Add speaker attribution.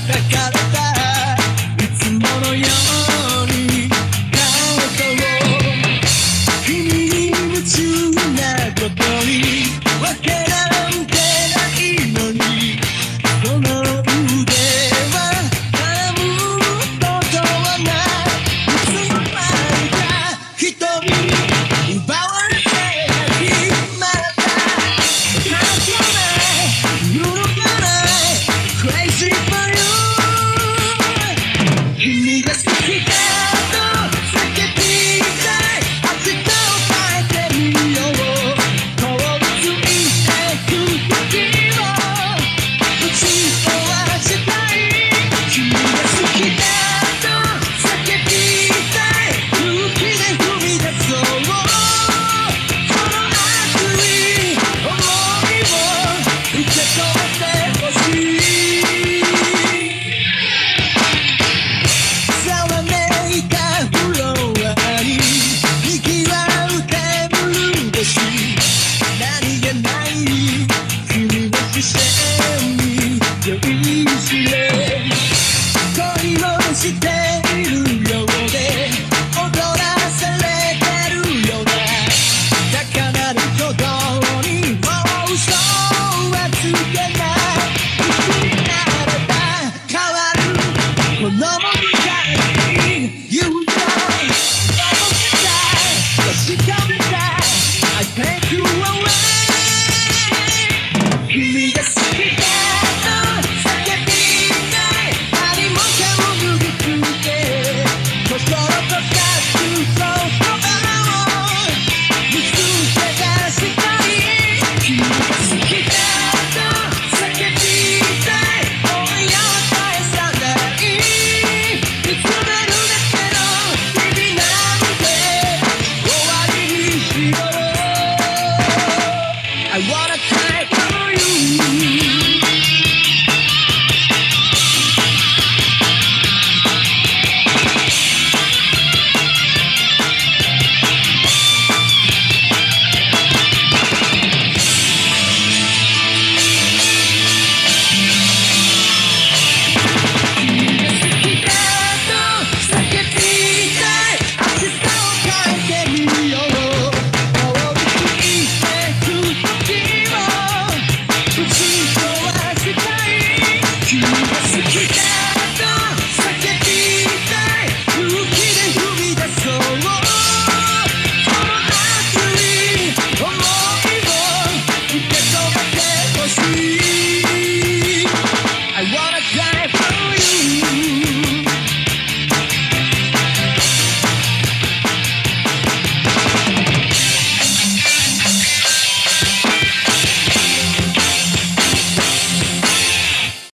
Speaker 1: 抱かれたいつものように顔と君に夢中なことにわけなんてないのにその腕は絡むことはないいつもまいた瞳に奪われてしまった離さない揺るがない Crazy for you 君が好きだと叫びたい明日を変えてみよう通り過ぎてく時を打ち壊したい君が好きだと叫びたい勇気で踏み出そうこの熱い想いを受け止めてほしいざわめいたフロアににぎわうテーブル越し何気ない君の視線に酔いしれ恋をしているようで踊らされてるような高鳴る鼓動にもう嘘はつけないいつになれば変わるこの物語 You know 確かめたい I take you away 君が好きだ